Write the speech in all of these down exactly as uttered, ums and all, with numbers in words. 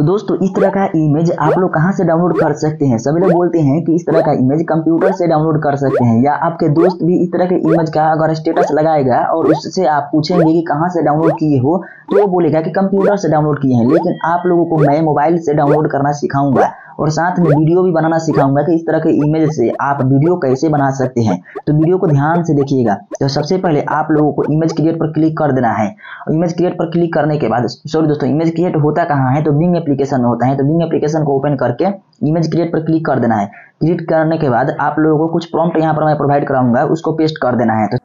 दोस्तों इस तरह का इमेज आप लोग कहाँ से डाउनलोड कर सकते हैं। सभी लोग बोलते हैं कि इस तरह का इमेज कंप्यूटर से डाउनलोड कर सकते हैं, या आपके दोस्त भी इस तरह के इमेज का अगर स्टेटस लगाएगा और उससे आप पूछेंगे कि कहाँ से डाउनलोड किए हो, तो वो बोलेगा कि कंप्यूटर से डाउनलोड किए हैं। लेकिन आप लोगों को मैं मोबाइल से डाउनलोड करना सिखाऊंगा और साथ में वीडियो भी बनाना सिखाऊंगा कि इस तरह के इमेज से आप वीडियो कैसे बना सकते हैं। तो वीडियो को ध्यान से देखिएगा। तो सबसे पहले आप लोगों को इमेज क्रिएट पर क्लिक कर देना है। इमेज क्रिएट पर क्लिक करने के बाद, सॉरी दोस्तों, इमेज क्रिएट होता कहाँ है, तो बिंग एप्लीकेशन में होता है। तो बिंग एप्लीकेशन को ओपन करके इमेज क्रिएट पर क्लिक कर देना है। क्लिक करने के बाद आप लोगों को कुछ प्रॉम्प्ट यहाँ पर मैं प्रोवाइड कराऊंगा, उसको पेस्ट कर देना है। तो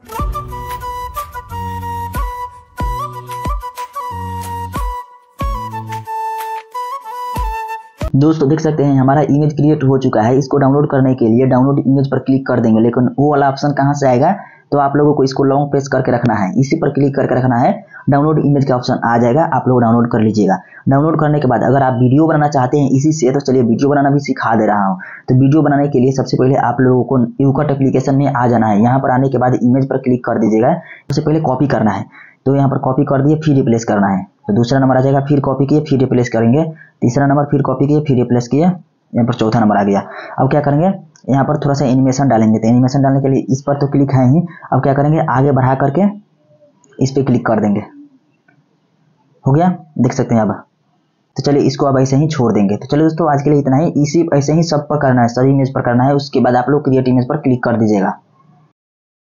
दोस्तों देख सकते हैं हमारा इमेज क्रिएट हो चुका है। इसको डाउनलोड करने के लिए डाउनलोड इमेज पर क्लिक कर देंगे, लेकिन वो वाला ऑप्शन कहाँ से आएगा, तो आप लोगों को इसको लॉन्ग प्रेस करके रखना है, इसी पर क्लिक करके रखना है। डाउनलोड इमेज का ऑप्शन आ जाएगा, आप लोग डाउनलोड कर लीजिएगा। डाउनलोड करने के बाद अगर आप वीडियो बनाना चाहते हैं इसी से, तो चलिए वीडियो बनाना भी सिखा दे रहा हूँ। तो वीडियो बनाने के लिए सबसे पहले आप लोगों को यूकट एप्लीकेशन में आ जाना है। यहाँ पर आने के बाद इमेज पर क्लिक कर दीजिएगा। सबसे पहले कॉपी करना है, तो यहाँ पर कॉपी कर दिए, फिर रिप्लेस करना है। तो दूसरा नंबर आ जाएगा, फिर कॉपी किए, फिर रिप्लेस करेंगे। तीसरा नंबर फिर कॉपी किए, फिर रिप्लेस किए, यहाँ पर चौथा नंबर आ गया। अब क्या करेंगे, यहाँ पर थोड़ा सा एनिमेशन डालेंगे। तो एनिमेशन डालने के लिए इस पर तो क्लिक है ही। अब क्या करेंगे, आगे बढ़ा करके इस पर क्लिक कर देंगे। हो गया, देख सकते हैं अब। तो चलिए इसको अब ऐसे ही छोड़ देंगे। तो चलिए दोस्तों आज के लिए इतना ही। इसी ऐसे ही सब पर करना है, सभी इमेज पर करना है। उसके बाद आप लोग क्रिएट इमेज पर क्लिक कर दीजिएगा।